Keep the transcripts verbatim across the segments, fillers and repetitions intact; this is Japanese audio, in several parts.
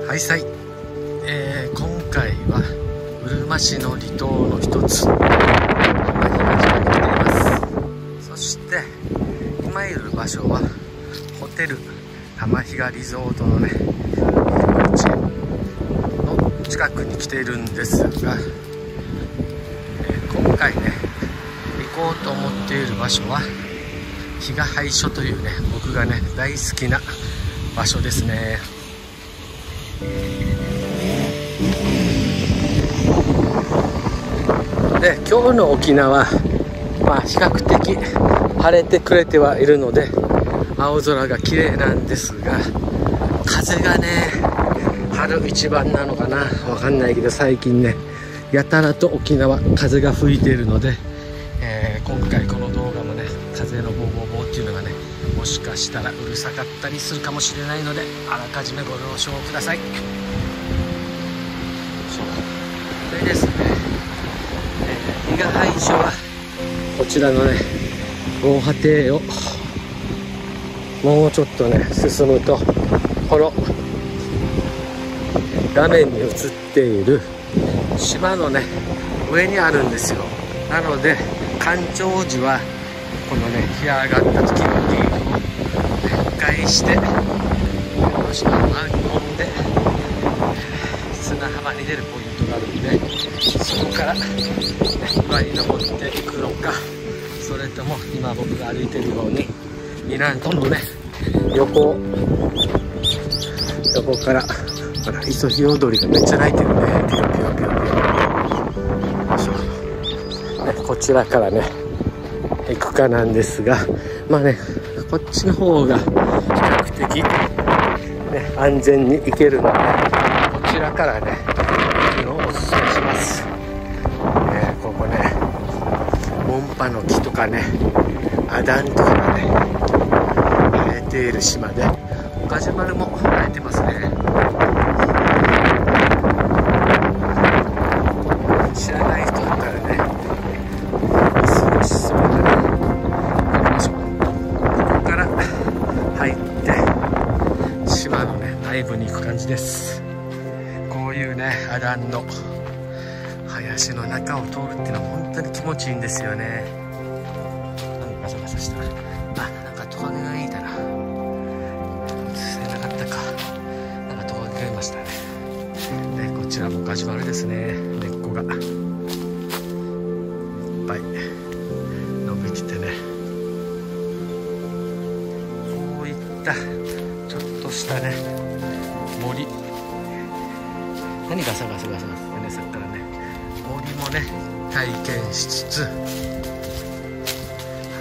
はいさい、えー、今回はうるま市の離島の一つ浜比嘉島に来ています。そして今いる場所はホテル浜比嘉リゾートのね入り口の近くに来ているんですが、えー、今回ね行こうと思っている場所は比嘉廃所というね、僕がね大好きな場所ですね。で、今日の沖縄、まあ比較的晴れてくれてはいるので青空が綺麗なんですが、風がね春一番なのかな、わかんないけど最近ねやたらと沖縄風が吹いているので、えー、今回この動画もね風のボーボーボーっていうのがねもしかしたらうるさかったりするかもしれないので、あらかじめご了承ください。でですね、えー、比嘉廃所はこちらのね防波堤をもうちょっとね進むと、この画面に映っている島のね上にあるんですよ。なので干潮時はこのね干上がった時のリーフを展開してこの島を編み込んで砂浜に出るポイントがあるんで、そこから、ね、岩に登っていくのか、それとも今僕が歩いてるように港のね横横からほらイソヒヨドリがめっちゃ鳴いてるね。ピヨピヨピヨピヨ、ね、こちらからね行くかなんですが、まあねこっちの方が比較的、ね、安全に行けるのでこちらからね行くのをおすすめします。えー、ここねモンパの木とかねアダンとかがね生えている島で、オカジマルも生えてますね。知らない人だったらね少し進めたら行きましょう。ここから入って島のね内部に行く感じです。こういうねアダンの林の中を通るっていうのは本当に気持ちいいんですよね。なんかガサガサした、あ、なんかトカゲがいたな、釣れなかったか、なんかトカゲがいましたね。でこちらもガジュマルですね。根っこがいっぱい伸びててね、こういったちょっとしたね森、何ガサガサガサガサってね、さっきからね森もね体験しつつ、はい、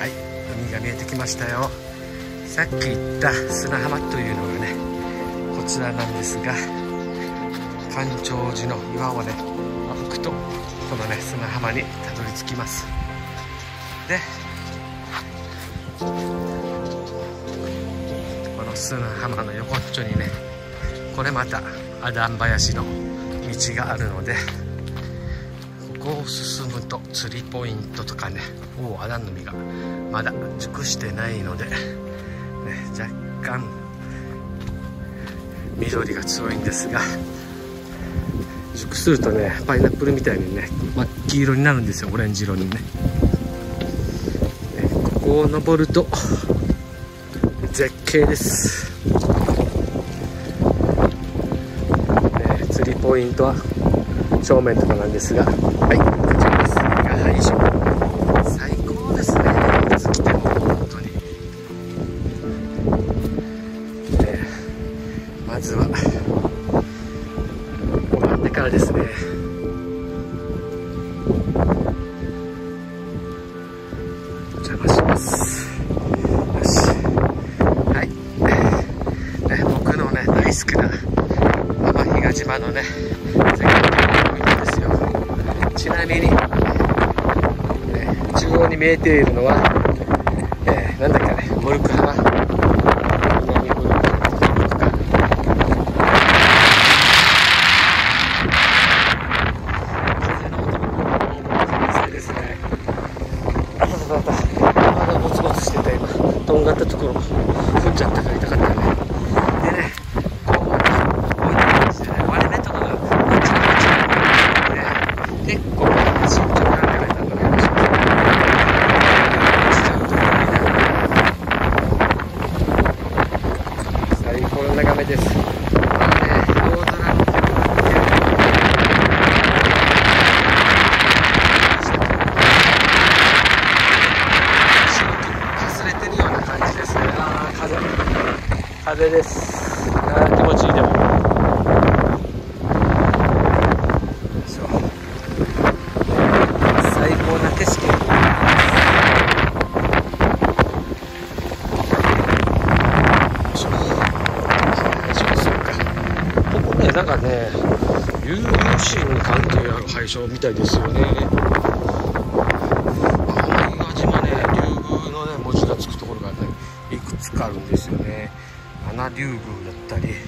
海が見えてきましたよ。さっき言った砂浜というのがねこちらなんですが、干潮時の岩をね吹くとこのね砂浜にたどり着きます。でこの砂浜の横っちょにねこれまたアダン林の道があるので、ここを進むと釣りポイントとかね、おおアダンの実がまだ熟してないので、ね、若干緑が強いんですが、熟するとねパイナップルみたいにね真っ黄色になるんですよ、オレンジ色にね。ねここを登ると絶景です。釣りポイントは正面とかなんですが、はい、こちらです。比嘉廃所最高ですね。いつ来ても本当に、ね、まずは拝んでからですね。お邪魔します。よし、はい、ね、僕のね大好きな浜比嘉島のね絶景ポイントですよ。ちなみに、ね、中央に見えているのは、えー、なんだっけね、モルク浜、南モルク浜とか、風の音も風ですね。あたたたた、山がボツボツしてた今、とんがったところ降っちゃったから痛かったね。でね、こうこういう感じでです。これね、大空の手をかすれてるような感じですね。あー、風風です。あー、気持ちいい。でも最高な景色。なんかね、竜宮神に関係ある拝所みたいですよね。天ヶ島ね、竜宮のね文字がつくところがねいくつかあるんですよね。七竜宮だったり、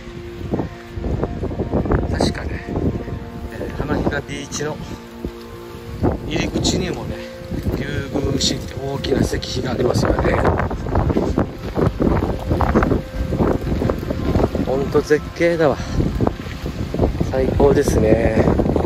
確かね、えー、浜比嘉ビーチの入り口にもね竜宮神って大きな石碑がありますよね。ほんと絶景だわ。最高ですね。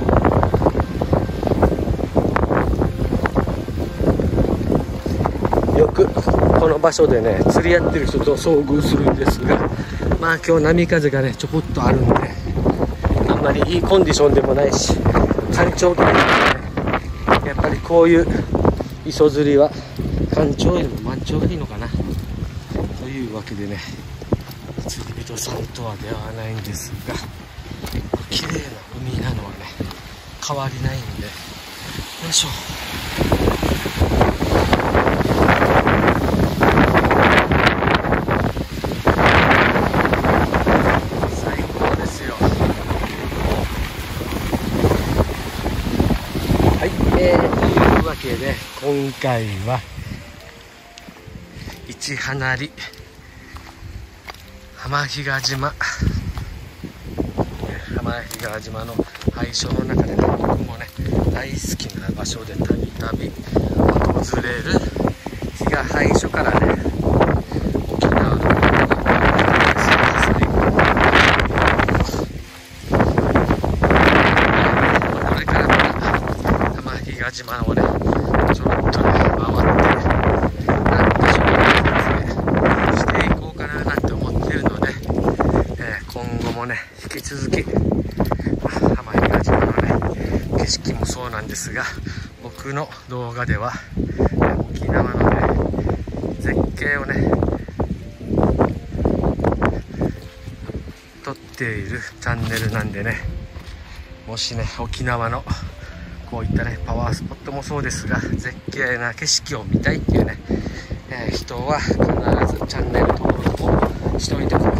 よくこの場所でね釣りやってる人と遭遇するんですが、まあ今日波風がねちょこっとあるんで、あんまりいいコンディションでもないし、干潮期ですね。やっぱりこういう磯釣りは干潮よりも満潮がいいのかなというわけでね、釣り人さんとは出会わないんですが、綺麗な海なのはね変わりないんで、よいしょ。最高ですよ。はい、えー、というわけで今回は市花里浜比嘉島浜比嘉島の拝所の中でね、僕もね大好きな場所でたびたび訪れる比嘉拝所からね、沖縄のこれからまた浜比嘉島をねちょろっとね回ってなんかちょっとしていこうかななんて思っているので、えー、今後もね引き続き浜比嘉島のね景色もそうなんですが、僕の動画では沖縄のね絶景をね撮っているチャンネルなんでね、もしね沖縄のこういったねパワースポットもそうですが絶景な景色を見たいっていうね、えー、人は必ずチャンネル登録をしておいてください。